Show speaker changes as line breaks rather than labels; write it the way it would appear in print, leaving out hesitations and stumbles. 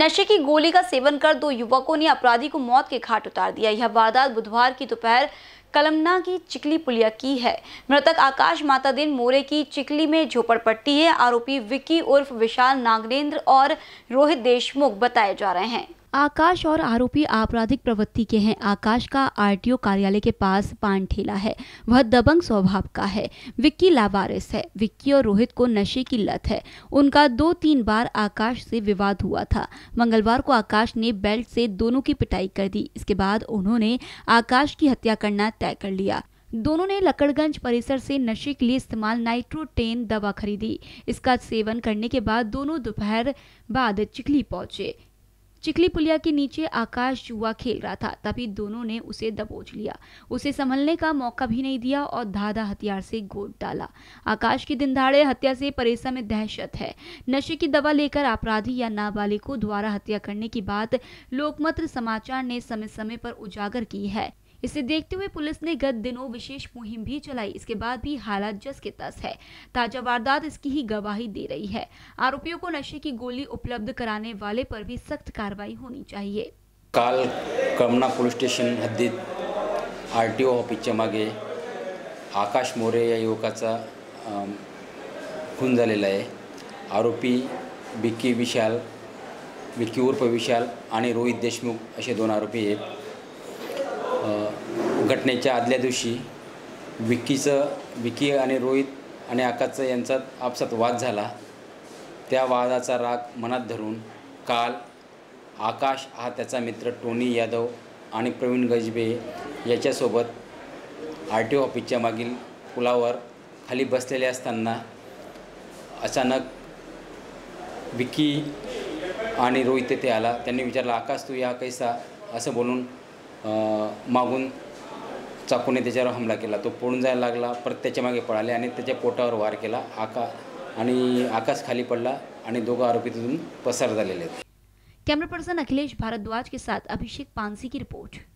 नशे की गोली का सेवन कर दो युवकों ने अपराधी को मौत के घाट उतार दिया। यह वारदात बुधवार की दोपहर कलमना की चिकली पुलिया की है। मृतक आकाश माता दिन मोरे की चिकली में झोपड़पट्टी है। आरोपी विक्की उर्फ विशाल नागेंद्र और रोहित देशमुख बताए जा रहे हैं। आकाश और आरोपी आपराधिक प्रवृत्ति के हैं। आकाश का आरटीओ कार्यालय के पास पान ठेला है। वह दबंग स्वभाव का है। विक्की लावारिस है। विक्की और रोहित को नशे की लत है। उनका 2-3 बार आकाश से विवाद हुआ था। मंगलवार को आकाश ने बेल्ट से दोनों की पिटाई कर दी। इसके बाद उन्होंने आकाश की हत्या करना तय कर लिया। दोनों ने लकड़गंज परिसर से नशे के लिए इस्तेमाल नाइट्रोटेन दवा खरीदी। इसका सेवन करने के बाद दोनों दोपहर बाद चिकली पहुंचे। चिकली पुलिया के नीचे आकाश जुआ खेल रहा था, तभी दोनों ने उसे दबोच लिया। उसे संभलने का मौका भी नहीं दिया और धाधा हथियार से गोद डाला। आकाश की दिनदहाड़े हत्या से परिसर में दहशत है। नशे की दवा लेकर अपराधी या नाबालिगों द्वारा हत्या करने की बात लोकमत समाचार ने समय समय पर उजागर की है। इसे देखते हुए पुलिस ने गत दिनों विशेष मुहिम भी चलाई। इसके बाद भी हालात जस के तस है। ताजा वारदात इसकी ही गवाही दे रही है। आरोपियों को नशे की गोली उपलब्ध कराने वाले पर भी सख्त कार्रवाई होनी चाहिए।
काल कळमना पोलीस स्टेशन हद्दीत आरटीओ ऑफिसच्या मागे आकाश मोरे या युवकाचा खून झालेला आहे। आरोपी विक्की उर्फ विशाल आणि रोहित देशमुख असे 2 आरोपी आहेत। घटनेच्या आदल्या दिवशी विक्की आणि रोहित आणि आकाशचा यांचा आपसात वाद झाला। त्या वादाचा राग मनात धरून काल आकाश हा त्याचा मित्र टोनी यादव आणि प्रवीण गजबे याच्यासोबत आरटीओ ऑफिसच्या मागील पुलावर खाली बसलेले असताना अचानक विक्की आणि रोहित तेथे आला। त्यांनी विचारलं, आकाश तू या कैसा, असं बोलून मागून चाकूने त्याच्यावर हमला केला। तो पळून जायला लागला। परत त्याच्या मागे पळाले आणि त्याच्या पोटावर वार केला। आकाश खाली पडला आणि दोघं आरोपी तिथून पसार झालेले आहेत।
कैमरा पर्सन अखिलेश भारद्वाज के साथ अभिषेक पानसी की रिपोर्ट।